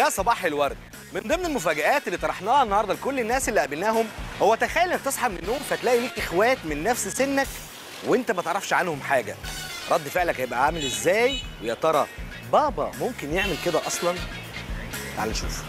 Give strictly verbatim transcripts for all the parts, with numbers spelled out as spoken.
يا صباح الورد. من ضمن المفاجآت اللي طرحناها النهارده لكل الناس اللي قابلناهم هو تخيل انك تصحى من النوم فتلاقي ليك اخوات من نفس سنك وانت ما تعرفش عنهم حاجه. رد فعلك هيبقى عامل ازاي؟ ويا ترى بابا ممكن يعمل كده اصلا؟ تعال نشوف.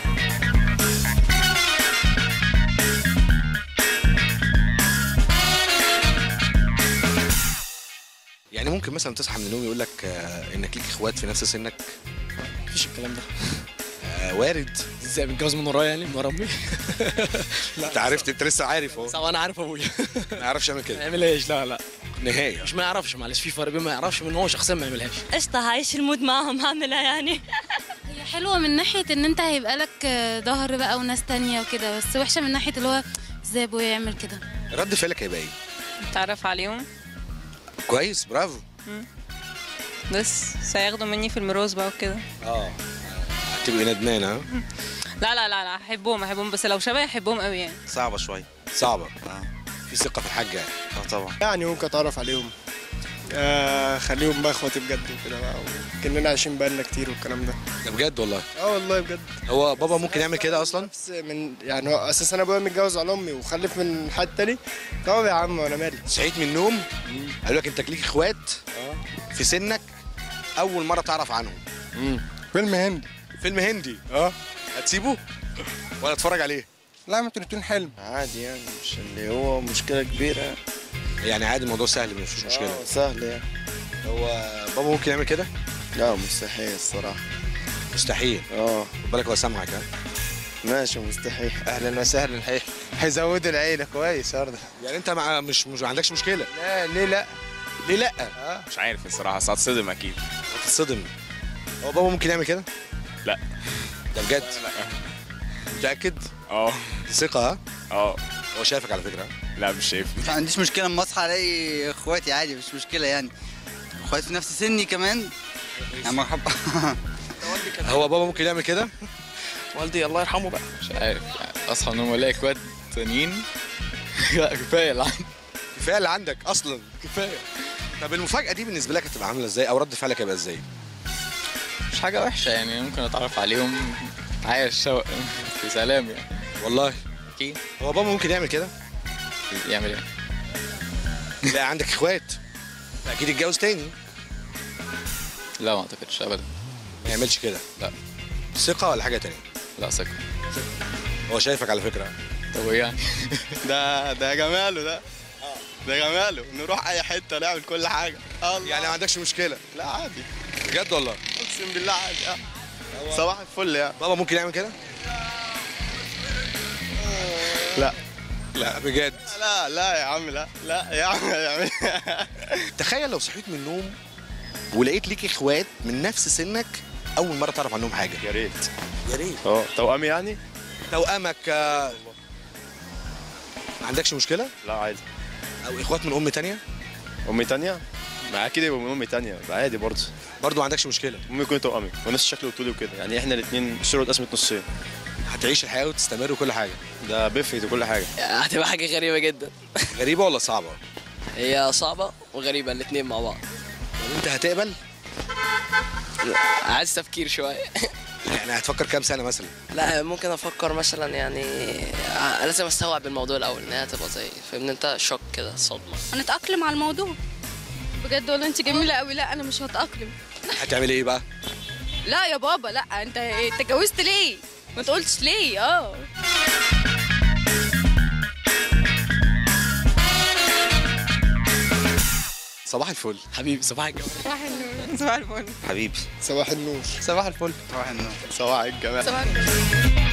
يعني ممكن مثلا تصحى من النوم يقول لك آه انك ليك اخوات في نفس سنك؟ مفيش الكلام ده. آه وارد. ازاي متجوز من ورايا يعني من ورا امي؟ لا انت عرفت، انت لسه عارف اهو. صعب، انا عارف ابويا. ما يعرفش يعمل كده. ما يعملهاش، لا لا نهائي. مش ما يعرفش، معلش في فرق بين ما يعرفش من هو شخصيا ما يعملهاش. قشطه هعيش المود معاهم هعملها يعني. هي حلوه من ناحيه ان انت هيبقى لك ظهر بقى وناس تانية وكده، بس وحشه من ناحيه اللي هو ازاي ابويا يعمل كده. رد فعلك هيبقى ايه؟ تعرف عليهم كويس، برافو. مم. بس سياخدوا مني في الميراث بقى وكده. اه هتبقي ندمانه. ها؟ لا لا لا لا احبهم احبهم بس لو شبه احبهم قوي يعني. صعبه شويه. صعبه. اه في ثقه في الحاجه يعني. اه طبعا. يعني ممكن اتعرف عليهم، آه خليهم بقى اخواتي بجد وكده بقى، كأننا عايشين بقالنا كتير والكلام ده. ده بجد والله؟ اه والله بجد. هو بابا ممكن يعمل كده اصلا؟ نفس من يعني هو اساسا انا ابويا متجوز على امي وخلف من حد تاني. طب يا عم وانا مالي. صحيت من النوم قالوا لك انت ليك اخوات اه في سنك اول مره تعرف عنهم. امم فيلم هندي. فيلم هندي؟ اه هتسيبه ولا تتفرج عليه؟ لا ممكن يكون حلم عادي يعني، مش اللي هو مشكله كبيره يعني عادي، الموضوع سهل مفيش مشكله. اه سهل يعني. هو بابا ممكن يعمل كده؟ لا مستحيل الصراحه. مستحيل. اه خد بالك هو سامعك. ها ماشي مستحيل. اهلا وسهلا. هي هيزودوا العيله كويس برضه. يعني انت مع مش مش ما عندكش مشكله؟ لا ليه لا؟ ليه لا؟ اه مش عارف الصراحه، بس هتصدم اكيد. هتتصدم. هو بابا ممكن يعمل كده؟ لا. ده بجد؟ لا. متاكد؟ اه ثقه. ها؟ اه هو شايفك على فكره. لا مش شايف. ما عنديش مشكله اما اصحى الاقي اخواتي عادي، مش مشكله يعني. اخواتي في نفس سني كمان يا مرحبا. هو بابا ممكن يعمل كده؟ والدي الله يرحمه بقى. مش عارف يعني اصحى من النوم الاقي اخوات تانيين. لا كفايه اللي عندي. كفايه اللي عندك اصلا. كفايه. طب المفاجاه دي بالنسبه لك هتبقى عامله ازاي او رد فعلك هيبقى ازاي؟ مش حاجه وحشه يعني، ممكن اتعرف عليهم عايش شوق في سلام يعني. والله اكيد. هو بابا ممكن يعمل كده؟ يعمل ايه؟ لا عندك اخوات اكيد يتجوز تاني. لا ما اعتقدش ابدا. ما يعملش كده؟ لا. ثقه ولا حاجه تانية؟ لا ثقه. هو شايفك على فكره. طب وايه يعني؟ ده ده جماله ده. ده جماله نروح اي حته نعمل كل حاجه. الله. يعني ما عندكش مشكله؟ لا عادي. بجد والله؟ اقسم بالله عادي. اه صباح الفل يعني. بابا ممكن يعمل كده؟ لا لا بجد؟ لا لا يا عم لا لا يا عم يا عم. تخيل لو صحيت من النوم ولقيت ليك اخوات من نفس سنك اول مره تعرف عنهم حاجه. يا ريت. يا ريت. اه توأمي يعني؟ توأمك. آه، ما عندكش مشكله؟ لا عادي. او اخوات من ام تانية؟ امي تانية؟ ما اكيد يبقى من امي تانية عادي برضه. برضه ما عندكش مشكله؟ امي يكون توأمي ونفس الشكل وطولي وكده، يعني احنا الاثنين الصوره اتقسمت نصين. هتعيش الحياه وتستمر وكل حاجه. ده بيفرق وكل حاجه. هتبقى حاجه غريبه جدا. غريبه ولا صعبه؟ هي صعبه وغريبه الاثنين مع بعض. طب انت هتقبل؟ عايز تفكير شويه. يعني هتفكر كام سنه مثلا؟ لا ممكن افكر مثلا يعني لازم استوعب الموضوع الاول ان هي هتبقى زي فاهمني انت شوك كده صدمه. هنتأقلم على الموضوع. بجد والله انت جميله قوي. لا انا مش هتأقلم. هتعمل ايه بقى؟ لا يا بابا لا. انت انت اتجوزت ليه؟ ما تقولش ليه. اه صباح الفل. حبيبي صباح الجمال. صباح النور. صباح الفل حبيبي. صباح النور. صباح الفل. صباح النور. صباح الجمال. صباح النور.